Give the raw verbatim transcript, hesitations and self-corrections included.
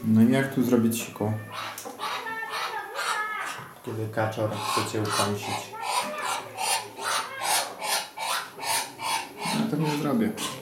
No i jak tu zrobić siku? Kiedy kaczor chce cię ukąsić. Ja to nie zrobię.